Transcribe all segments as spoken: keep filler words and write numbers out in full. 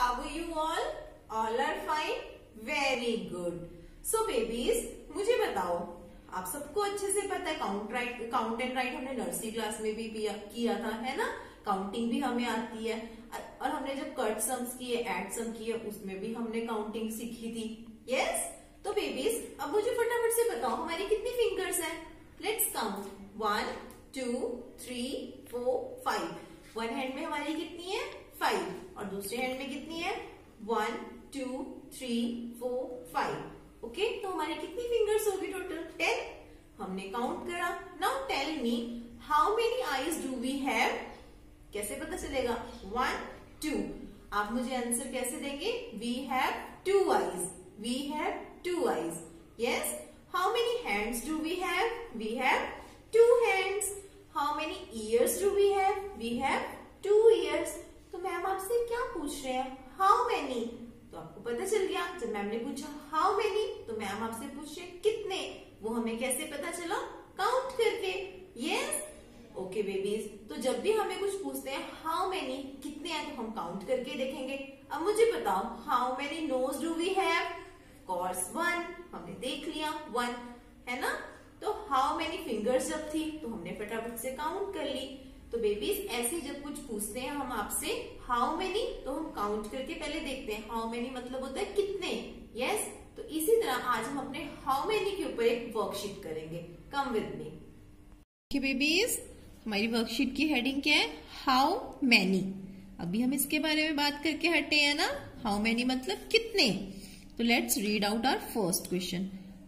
How are you all? All are fine? Very good. So babies, मुझे बताओ, आप सबको अच्छे से पता है count right count and right हमने नर्सरी क्लास में भी किया था, है ना। काउंटिंग भी हमें आती है और हमने जब कट सम्स किए, एड सम किए, उसमें भी हमने काउंटिंग सीखी थी। यस। तो बेबीज अब मुझे फटाफट से बताओ हमारी कितनी फिंगर्स हैं। Let's count. One two three four five. One hand में हमारी कितनी है? फाइव। और दूसरे हैंड में कितनी है? One two three four five. Okay, तो हमारी कितनी फिंगर्स होगी टोटल? टेन। हमने काउंट करा। Now tell me how many eyes do we have? कैसे पता चलेगा? One two. आप मुझे आंसर कैसे देंगे? We have two eyes. We have two eyes. Yes. How many hands do we have? We have two hands. How many ears do we have? We have two ears. तो ma'am आपसे क्या पूछ रहे हैं? How many. तो आपको पता चल गया, जब मैम ने पूछा हाउ मेनी तो मैम आपसे पूछ रहे कितने। वो हमें कैसे पता चला? काउंट करके। यस। ओके बेबीज, तो जब भी हमें कुछ पूछते हैं हाउ मेनी, कितने हैं, तो हम काउंट करके देखेंगे। अब मुझे बताओ how many nose do we have? Course one. हमने देख लिया वन, है ना। तो हाउ मेनी फिंगर्स जब थी तो हमने फटाफट से काउंट कर ली। तो बेबीज ऐसे जब कुछ पूछते हैं हम आपसे हाउ मेनी, तो हम काउंट करके पहले देखते हैं। हाउ मेनी मतलब होता है कितने। यस। तो इसी तरह आज हम अपने हाउ मेनी के ऊपर एक वर्कशीट करेंगे। Come with me. Okay babies, हमारी वर्कशीट की हेडिंग क्या है? How many. अभी हम इसके बारे में बात करके हटे हैं ना। हाउ मेनी मतलब कितने। तो let's read out our first question.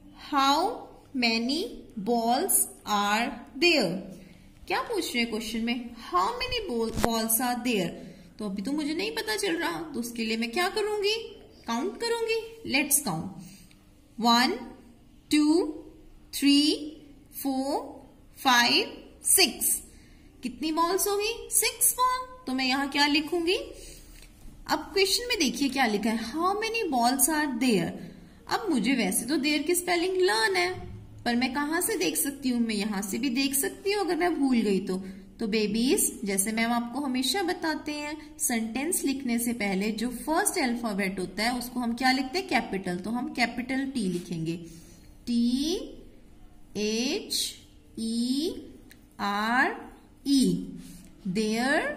How many balls are there? क्या पूछ रहे हैं क्वेश्चन में? How many balls are there. तो अभी तो मुझे नहीं पता चल रहा, तो उसके लिए मैं क्या करूंगी? काउंट करूंगी। Let's count. One two three four five six. कितनी बॉल्स होगी? Six ball. तो मैं यहाँ क्या लिखूंगी? अब क्वेश्चन में देखिए क्या लिखा है, how many balls are there. अब मुझे वैसे तो देयर की स्पेलिंग लर्न है, पर मैं कहाँ से देख सकती हूँ? मैं यहाँ से भी देख सकती हूँ अगर मैं भूल गई तो। तो बेबीज जैसे मैम आपको हमेशा बताते हैं, सेंटेंस लिखने से पहले जो फर्स्ट अल्फाबेट होता है उसको हम क्या लिखते हैं? कैपिटल। तो हम कैपिटल टी लिखेंगे। T H E R E. There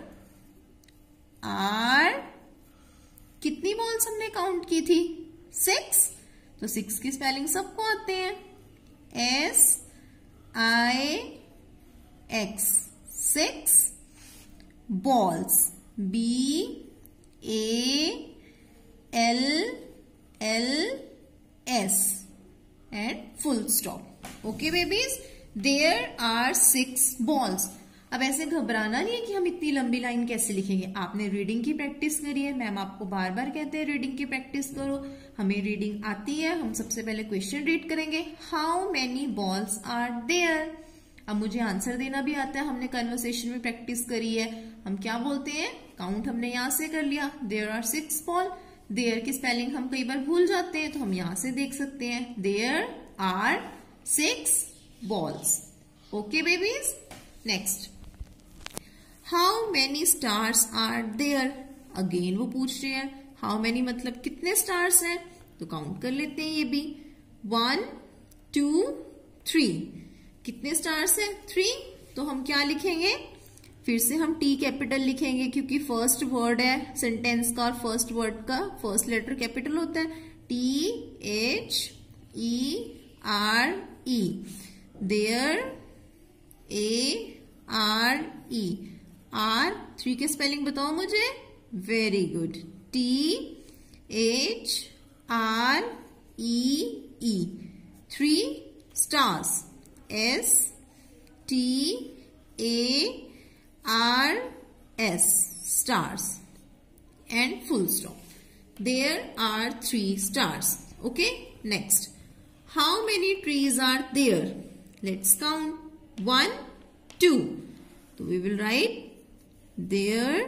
are. कितनी बॉल्स हमने काउंट की थी? सिक्स। तो सिक्स की स्पेलिंग सबको आते हैं, S I X. Six balls, B A L L S and full stop. Okay babies, there are six balls. अब ऐसे घबराना नहीं है कि हम इतनी लंबी लाइन कैसे लिखेंगे। आपने रीडिंग की प्रैक्टिस करी है, मैम आपको बार बार कहते हैं रीडिंग की प्रैक्टिस करो। हमें रीडिंग आती है। हम सबसे पहले क्वेश्चन रीड करेंगे, how many balls are there. अब मुझे आंसर देना भी आता है, हमने कन्वर्सेशन में प्रैक्टिस करी है। हम क्या बोलते हैं? काउंट हमने यहां से कर लिया, there are six ball. There की स्पेलिंग हम कई बार भूल जाते हैं, तो हम यहां से देख सकते हैं, there are six balls. Okay babies, next. How many stars are there? Again वो पूछ रहे हैं हाउ मेनी मतलब कितने स्टार्स हैं। तो काउंट कर लेते हैं ये भी। One two three. कितने स्टार्स हैं? थ्री। तो हम क्या लिखेंगे? फिर से हम टी कैपिटल लिखेंगे, क्योंकि फर्स्ट वर्ड है सेंटेंस का और फर्स्ट वर्ड का फर्स्ट लेटर कैपिटल होता है। T H E R E. There A R E. Are three के स्पेलिंग बताओ मुझे। Very good. T H R E E. Three stars, S T A R S, stars and full stop. There are three stars. Okay, next. How many trees are there? Let's count. One two. तो we will write there,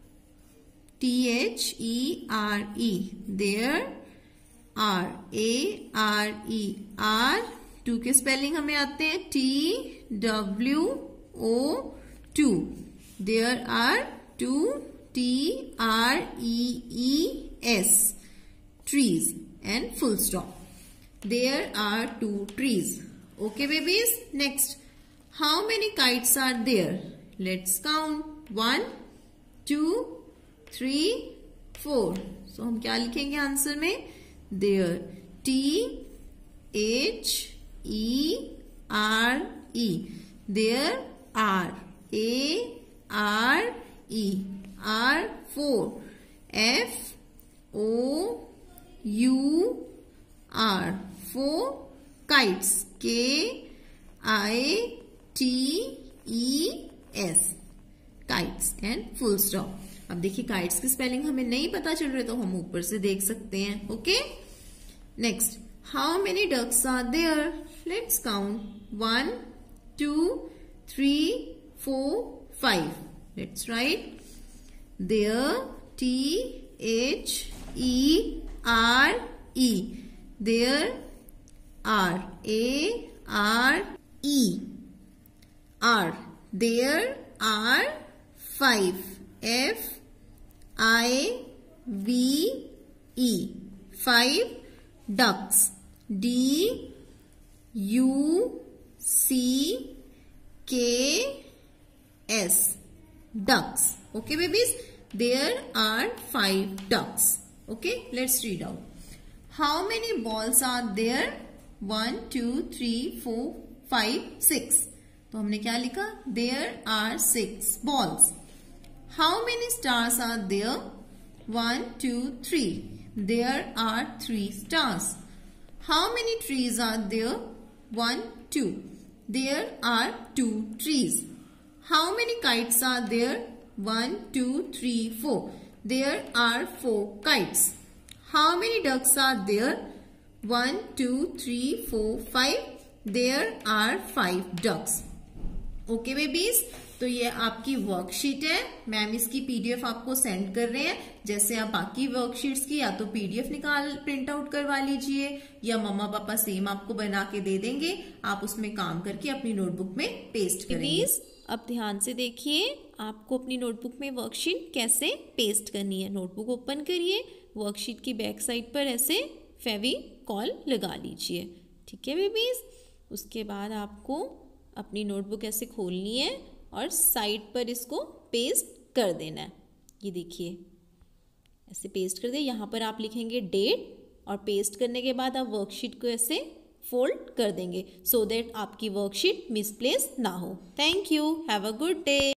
T H E R E, there are, A R E, R, two के spelling हमें आते हैं, T W O, two, there are two T R E E S, trees, and full stop. There are two trees. Okay, babies. Next, how many kites are there? Let's count. One, two, three, four. So हम क्या लिखेंगे answer में? There. T H E R E. There are. A R E. R four. F O U R. Four kites. K I T E S. Kites and full stop. अब देखिए kites की spelling हमें नहीं पता चल रही तो हम ऊपर से देख सकते हैं. Okay. Next, how many ducks are there? Let's count. One, two, three, four, five. Let's write. There. T H E R E. There are. A R E. Are. There are five. F I V E. Five ducks. D U C K S. Ducks. Okay, babies. There are five ducks. Okay, let's read out. How many balls are there? One, two, three, four, five, six. तो हमने क्या लिखा? There are six balls. How many stars are there? One, two, three. There are three stars. How many trees are there? One, two. There are two trees. How many kites are there? One, two, three, four. There are four kites. How many ducks are there? One, two, three, four, five. There are five ducks. Okay babies, तो ये आपकी worksheet है. Ma'am इसकी PDF आपको send कर रहे हैं. जैसे आप बाकी वर्कशीट्स की या तो पीडीएफ निकाल प्रिंट आउट करवा लीजिए या मम्मा पापा सेम आपको बना के दे देंगे. आप उसमें काम करके अपनी नोटबुक में पेस्ट करेंगे. अब ध्यान से देखिए, आपको अपनी नोटबुक में वर्कशीट कैसे पेस्ट करनी है. नोटबुक ओपन करिए, वर्कशीट की बैक साइड पर ऐसे फेविकॉल लगा लीजिए. ठीक है बेबीज. उसके बाद आपको अपनी नोटबुक ऐसे खोलनी है और साइड पर इसको पेस्ट कर देना है. ये देखिए ऐसे पेस्ट कर दे. यहाँ पर आप लिखेंगे डेट और पेस्ट करने के बाद आप वर्कशीट को ऐसे फोल्ड कर देंगे सो दैट आपकी वर्कशीट मिसप्लेस ना हो. Thank you. Have a good day.